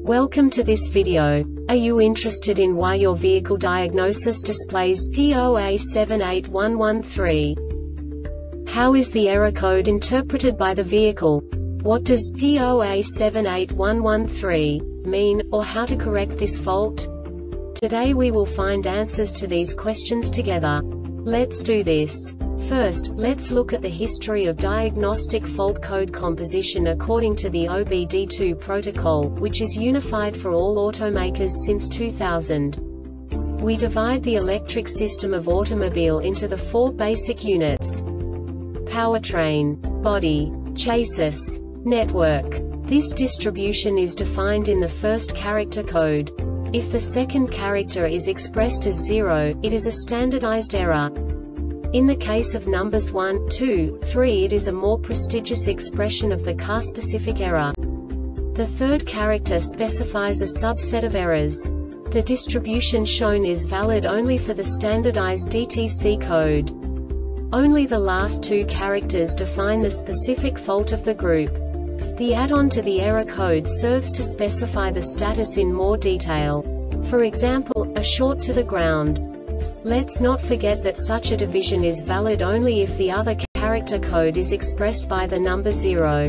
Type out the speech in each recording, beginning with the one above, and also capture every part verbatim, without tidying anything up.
Welcome to this video. Are you interested in why your vehicle diagnosis displays P zero A seven eight one one three? How is the error code interpreted by the vehicle? What does P zero A seven eight one one three mean, or how to correct this fault? Today we will find answers to these questions together. Let's do this. First, let's look at the history of diagnostic fault code composition according to the O B D two protocol, which is unified for all automakers since two thousand. We divide the electric system of automobile into the four basic units: powertrain, body, chassis, network. This distribution is defined in the first character code. If the second character is expressed as zero, it is a standardized error. In the case of numbers one, two, three, it is a more prestigious expression of the car-specific error. The third character specifies a subset of errors. The distribution shown is valid only for the standardized D T C code. Only the last two characters define the specific fault of the group. The add-on to the error code serves to specify the status in more detail. For example, a short to the ground. Let's not forget that such a division is valid only if the other character code is expressed by the number zero.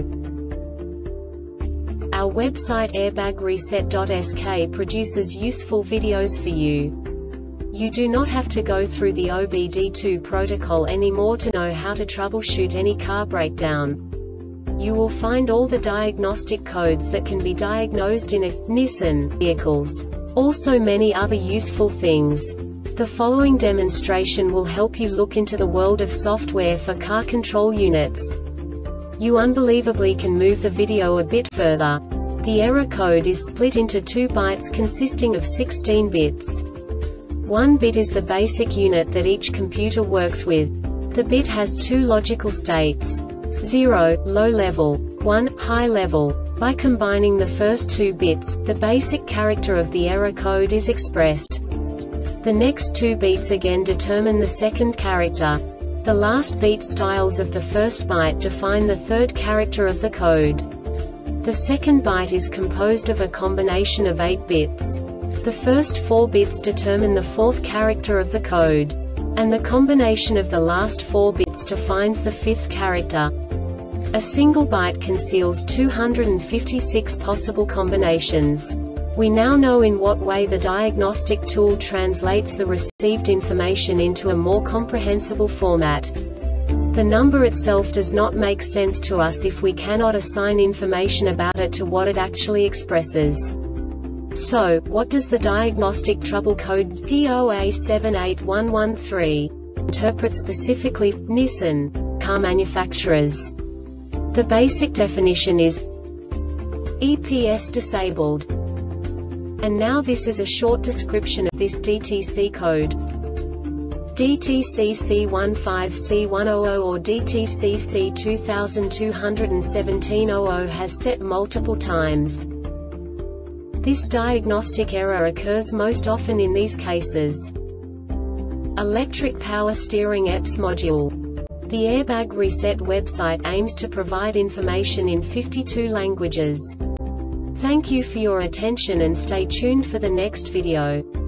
Our website airbag reset dot S K produces useful videos for you. You do not have to go through the O B D two protocol anymore to know how to troubleshoot any car breakdown. You will find all the diagnostic codes that can be diagnosed in a Nissan vehicles. Also many other useful things. The following demonstration will help you look into the world of software for car control units. You unbelievably can move the video a bit further. The error code is split into two bytes consisting of sixteen bits. One bit is the basic unit that each computer works with. The bit has two logical states: zero, low level, one, high level. By combining the first two bits, the basic character of the error code is expressed. The next two beats again determine the second character. The last beat styles of the first byte define the third character of the code. The second byte is composed of a combination of eight bits. The first four bits determine the fourth character of the code. And the combination of the last four bits defines the fifth character. A single byte conceals two hundred fifty-six possible combinations. We now know in what way the diagnostic tool translates the received information into a more comprehensible format. The number itself does not make sense to us if we cannot assign information about it to what it actually expresses. So, what does the diagnostic trouble code P zero A seven eight one one three interpret specifically for Nissan car manufacturers? The basic definition is E P S disabled. And now this is a short description of this D T C code. D T C C fifteen C one hundred or D T C C two two one seven zero zero has set multiple times. This diagnostic error occurs most often in these cases: electric power steering E P S module. The Airbag Reset website aims to provide information in fifty-two languages. Thank you for your attention and stay tuned for the next video.